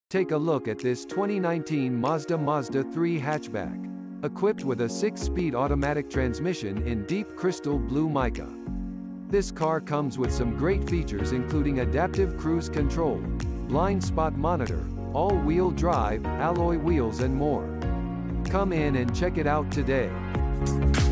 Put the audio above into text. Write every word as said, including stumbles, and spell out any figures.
Take a look at this twenty nineteen Mazda Mazda three Hatchback. Equipped with a six-speed automatic transmission in deep crystal blue mica. This car comes with some great features including adaptive cruise control, blind spot monitor, all-wheel drive, alloy wheels and more. Come in and check it out today.